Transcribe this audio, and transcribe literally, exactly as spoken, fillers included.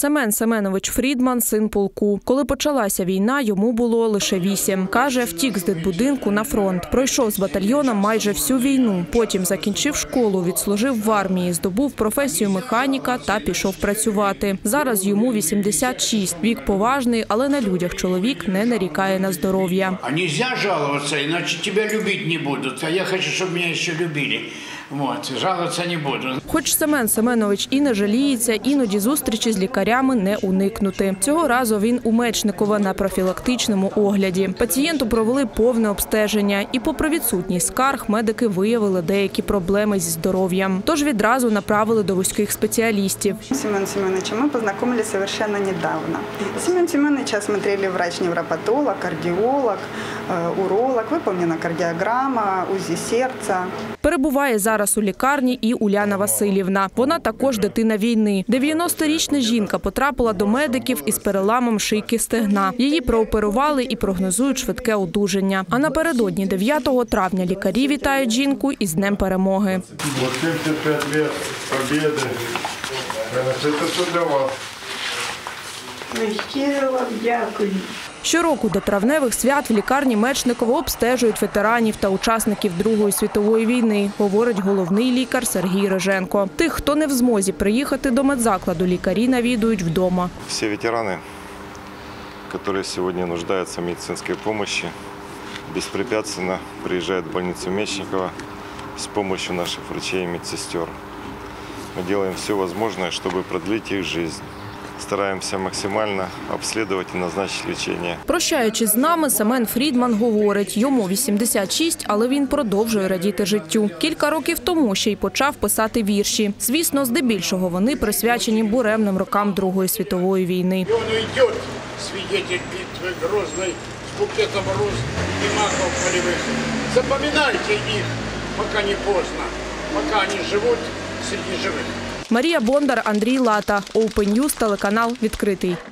Семен Семенович Фрідман – син полку. Коли почалася війна, йому було лише вісім. Каже, втік з дитбудинку на фронт. Пройшов з батальйоном майже всю війну. Потім закінчив школу, відслужив в армії, здобув професію механіка та пішов працювати. Зараз йому вісімдесят шість. Вік поважний, але на людях чоловік не нарікає на здоров'я. А нельзя жалуватися, іначе тебе любити не будуть. А я хочу, щоб мене ще любили. Вот, жалуватися не буду. Хоч Семен Семенович і не жаліється, іноді зустрічі з лікарями не уникнути. Цього разу він у Мечникова на профілактичному огляді. Пацієнту провели повне обстеження. І попри відсутність скарг, медики виявили деякі проблеми зі здоров'ям. Тож відразу направили до вузьких спеціалістів. Семен Семеновичем мы познакомились совершенно недавно. Семен Семеновича осмотрели врач-невропатолог, кардиолог, уролог, выполнена кардиограмма, УЗИ серця. Перебуває зараз у лікарні і Уляна Васильівна. Вона також дитина війни. дев'яносторічна жінка потрапила до медиків із переламом шийки стегна. Її прооперували і прогнозують швидке одужання. А напередодні дев'ятого травня лікарі вітають жінку із Днем перемоги. сімдесят п'ять років побєди. Це все для вас. Щиро вам дякую. Щороку до травневих свят в лікарні Мечникова обстежують ветеранів та учасників Другої світової війни, говорить головний лікар Сергій Риженко. Тих, хто не в змозі приїхати до медзакладу, лікарі навідують вдома. Всі ветерани, які сьогодні нуждаються в медицинській допомогі, безпрепятственно приїжджають в больницю Мечникова з допомогою наших врачей і медсестер. Ми робимо все можливе, щоб продлити їх життя. Стараємося максимально обслідувати і назначити лікування. Прощаючись з нами, Семен Фрідман говорить, йому вісімдесят шість, але він продовжує радіти життю. Кілька років тому ще й почав писати вірші. Звісно, здебільшого вони присвячені буремним рокам Другої світової війни. Він йде, свідетель битви грозної, з букетом роз і маков полевих. Запам'ятайте їх, поки не поздно, поки вони живуть серед живих. Марія Бондар, Андрій Лата, Open News, телеканал «Відкритий».